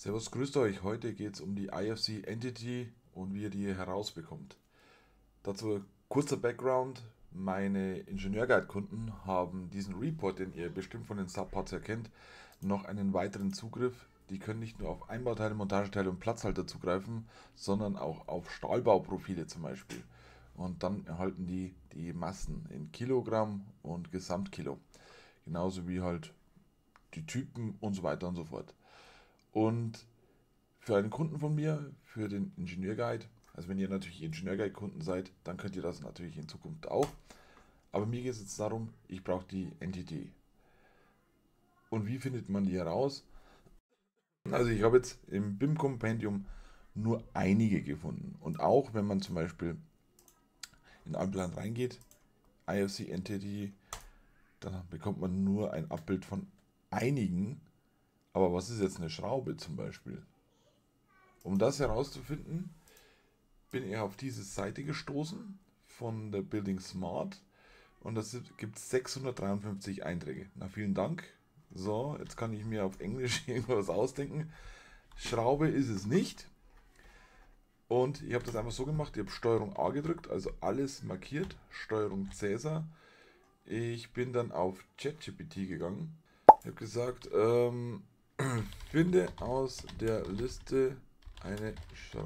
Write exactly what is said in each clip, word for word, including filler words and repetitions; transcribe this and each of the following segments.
Servus, grüßt euch. Heute geht es um die I F C Entity und wie ihr die herausbekommt. Dazu kurzer Background. Meine Ingenieurguide-Kunden haben diesen Report, den ihr bestimmt von den Subparts erkennt, noch einen weiteren Zugriff. Die können nicht nur auf Einbauteile, Montageteile und Platzhalter zugreifen, sondern auch auf Stahlbauprofile zum Beispiel. Und dann erhalten die die Massen in Kilogramm und Gesamtkilo. Genauso wie halt die Typen und so weiter und so fort. Und für einen Kunden von mir, für den Ingenieurguide, also wenn ihr natürlich Ingenieurguide-Kunden seid, dann könnt ihr das natürlich in Zukunft auch. Aber mir geht es jetzt darum, ich brauche die Entity. Und wie findet man die heraus? Also ich habe jetzt im B I M-Kompendium nur einige gefunden. Und auch wenn man zum Beispiel in Alplan reingeht, I F C Entity, dann bekommt man nur ein Abbild von einigen. Aber was ist jetzt eine Schraube zum Beispiel? Um das herauszufinden, bin ich auf diese Seite gestoßen von der Building Smart und das gibt sechshundertdreiundfünfzig Einträge. Na, vielen Dank. So, jetzt kann ich mir auf Englisch irgendwas ausdenken. Schraube ist es nicht. Und ich habe das einfach so gemacht, ich habe Steuerung A gedrückt, also alles markiert, Steuerung Cäsar. Ich bin dann auf ChatGPT gegangen. Ich habe gesagt, ähm, finde aus der Liste eine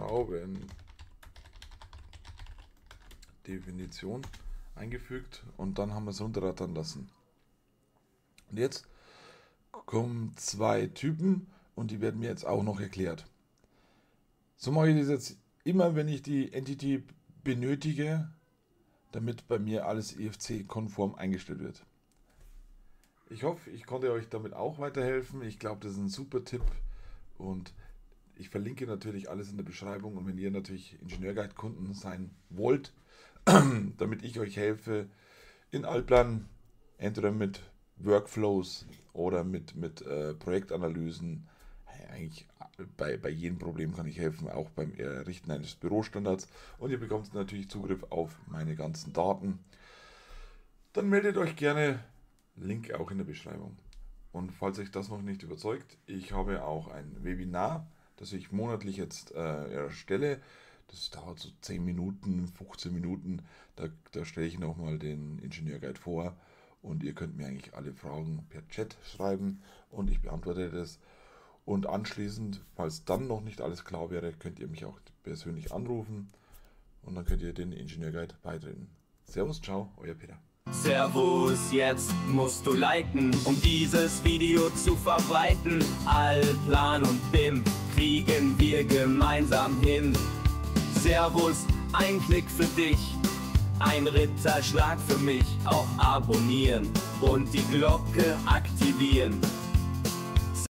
Schraubendefinition eingefügt und dann haben wir es runterrattern lassen. Und jetzt kommen zwei Typen und die werden mir jetzt auch noch erklärt. So mache ich das jetzt immer, wenn ich die Entity benötige, damit bei mir alles I F C-konform eingestellt wird. Ich hoffe, ich konnte euch damit auch weiterhelfen. Ich glaube, das ist ein super Tipp und ich verlinke natürlich alles in der Beschreibung. Und wenn ihr natürlich Ingenieurguide-Kunden sein wollt, damit ich euch helfe in Alplan, entweder mit Workflows oder mit, mit äh, Projektanalysen, eigentlich bei, bei jedem Problem kann ich helfen, auch beim Errichten eines Bürostandards. Und ihr bekommt natürlich Zugriff auf meine ganzen Daten. Dann meldet euch gerne. Link auch in der Beschreibung. Und falls euch das noch nicht überzeugt, ich habe auch ein Webinar, das ich monatlich jetzt äh, erstelle. Das dauert so zehn Minuten, fünfzehn Minuten. Da, da stelle ich nochmal den Ingenieurguide vor und ihr könnt mir eigentlich alle Fragen per Chat schreiben und ich beantworte das. Und anschließend, falls dann noch nicht alles klar wäre, könnt ihr mich auch persönlich anrufen und dann könnt ihr den Ingenieurguide beitreten. Servus, ciao, euer Peter. Servus, jetzt musst du liken, um dieses Video zu verbreiten. Alplan und B I M kriegen wir gemeinsam hin. Servus, ein Klick für dich, ein Ritterschlag für mich. Auch abonnieren und die Glocke aktivieren.